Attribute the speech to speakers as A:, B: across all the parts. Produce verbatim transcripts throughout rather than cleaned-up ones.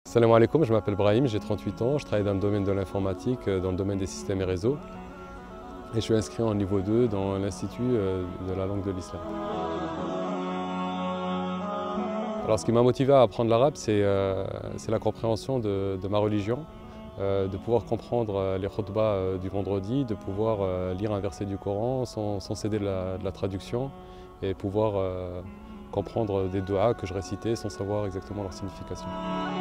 A: Salam alaikum, je m'appelle Brahim, j'ai trente-huit ans, je travaille dans le domaine de l'informatique, dans le domaine des systèmes et réseaux. Et je suis inscrit en niveau deux dans l'Institut de la langue de l'islam. Alors ce qui m'a motivé à apprendre l'arabe, c'est euh, la compréhension de, de ma religion, euh, de pouvoir comprendre les khutbahs euh, du vendredi, de pouvoir euh, lire un verset du Coran sans, sans céder de la, de la traduction et pouvoir euh, comprendre des du'as que je récitais sans savoir exactement leur signification.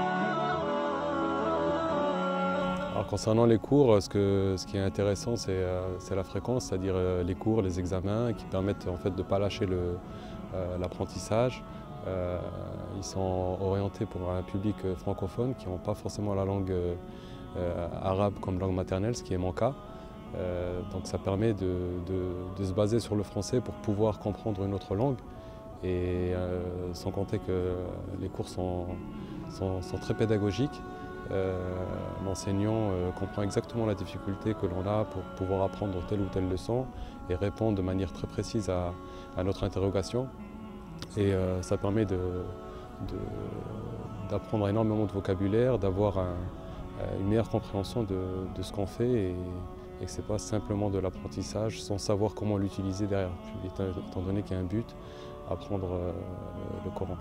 A: Alors concernant les cours, ce, que, ce qui est intéressant, c'est euh, la fréquence, c'est-à-dire euh, les cours, les examens qui permettent en fait, de ne pas lâcher l'apprentissage. Euh, euh, ils sont orientés pour un public francophone qui n'ont pas forcément la langue euh, arabe comme langue maternelle, ce qui est mon cas. Euh, donc ça permet de, de, de se baser sur le français pour pouvoir comprendre une autre langue. Et euh, sans compter que les cours sont, sont, sont très pédagogiques. Euh, L'enseignant euh, comprend exactement la difficulté que l'on a pour pouvoir apprendre telle ou telle leçon et répondre de manière très précise à, à notre interrogation. Et euh, ça permet d'apprendre de, de, énormément de vocabulaire, d'avoir un, une meilleure compréhension de, de ce qu'on fait et, et que ce n'est pas simplement de l'apprentissage sans savoir comment l'utiliser derrière, étant donné qu'il y a un but, apprendre euh, le Coran.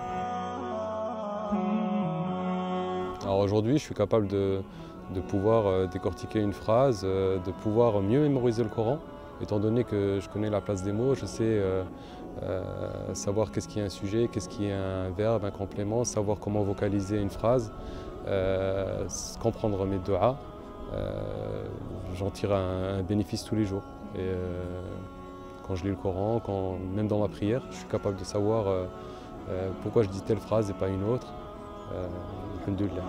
A: Alors aujourd'hui, je suis capable de, de pouvoir décortiquer une phrase, de pouvoir mieux mémoriser le Coran, étant donné que je connais la place des mots, je sais euh, euh, savoir qu'est-ce qui est un sujet, qu'est-ce qui est un verbe, un complément, savoir comment vocaliser une phrase, euh, comprendre mes du'as. Euh, J'en tire un, un bénéfice tous les jours. Et, euh, quand je lis le Coran, quand, même dans ma prière, je suis capable de savoir euh, euh, pourquoi je dis telle phrase et pas une autre. Euh, alhamdoulilah.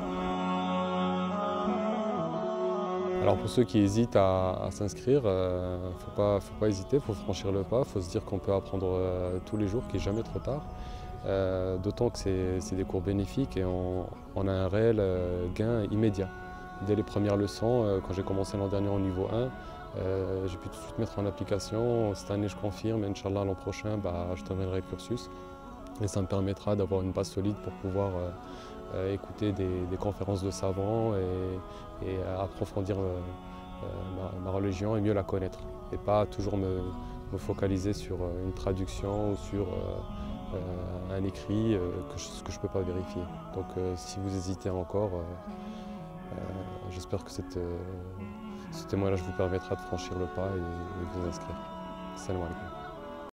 A: Alors pour ceux qui hésitent à, à s'inscrire, il euh, ne faut pas, faut pas hésiter, il faut franchir le pas, il faut se dire qu'on peut apprendre euh, tous les jours, qu'il n'est jamais trop tard. Euh, D'autant que c'est des cours bénéfiques et on, on a un réel euh, gain immédiat. Dès les premières leçons, euh, quand j'ai commencé l'an dernier au niveau un, euh, j'ai pu tout de suite mettre en application. Cette année je confirme, et Inch'Allah l'an prochain bah, je terminerai le cursus. Et ça me permettra d'avoir une base solide pour pouvoir euh, euh, écouter des, des conférences de savants et, et approfondir euh, ma, ma religion et mieux la connaître. Et pas toujours me, me focaliser sur une traduction ou sur euh, euh, un écrit euh, que je, que je ne peux pas vérifier. Donc euh, si vous hésitez encore, euh, euh, j'espère que cette, euh, ce témoignage vous permettra de franchir le pas et, et de vous inscrire. Salam alaikum.